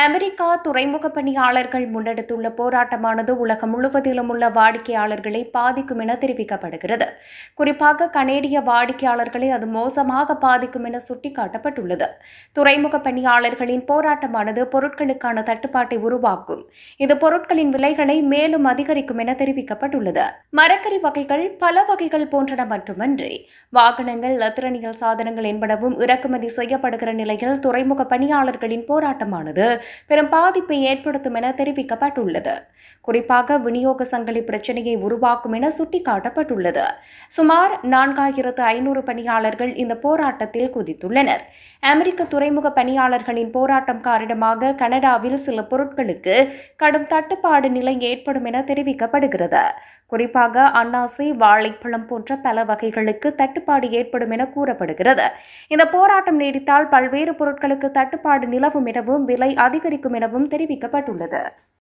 America துறைமுக பணியாளர்கள் முன்னெடுத்துள்ள போராட்டமானது உலகம் முழுவதிலும் உள்ள வாடிக்கையாளர்களை பாதிக்கும் என தெரிவிக்கப்படுகிறது. குறிப்பாக கனேடிய வாடிக்கையாளர்களை அது மோசமாக பாதிக்கும் என சுட்டிக்காட்டப்பட்டுள்ளது. துறைமுக பணியாளர்களின் போராட்டமானது பொருட்களுக்கான தட்டுப்பாட்டை உருவாக்கும். இது பொருட்களின் விலைகளை மேலும் அதிகரிக்கும் என தெரிவிக்கப்பட்டுள்ளது. மரக்கறி வகைகள், பல வகைகள் போன்றன மட்டுமன்றி வாகனங்கள், இலத்திரனியல் சாதனங்கள் என்பனவும் இறக்குமதி செய்யப்படுகிற நிலையில் துறைமுக பணியாளர்களின் போராட்டமானது பெரும் பாதிப்பை ஏற்படுத்தும் என தெரிவிக்கப்பட்டுள்ளது. குறிப்பாக விநியோக சங்கிலி பிரச்சினையை உருவாக்கும் என சுட்டிக்காட்டப்பட்டுள்ளது. சுமார் 4500 பணியாளர்கள் இந்த போராட்டத்தில் குதித்துள்ளனர். அமெரிக்க துறைமுக பணியாளர்களின் போராட்டம் காரணமாக கனடாவில் சில பொருட்களுக்கு கடும் தட்டுப்பாடு நிலை ஏற்படும் என தெரிவிக்கப்படுகிறது. குறிப்பாக அன்னாசி, வாழைப்பழம் போன்ற பல வகைகளுக்கு தட்டுப்பாடு ஏற்படும் என கூறப்படுகிறது. இந்த போராட்டம் நீடித்தால் பல்வேறு பொருட்களுக்கு தட்டுப்பாடு நிலவும் எனவும் விலை அதிகரிக்கும் எனவும் தெரிவிக்கப்பட்டுள்ளது.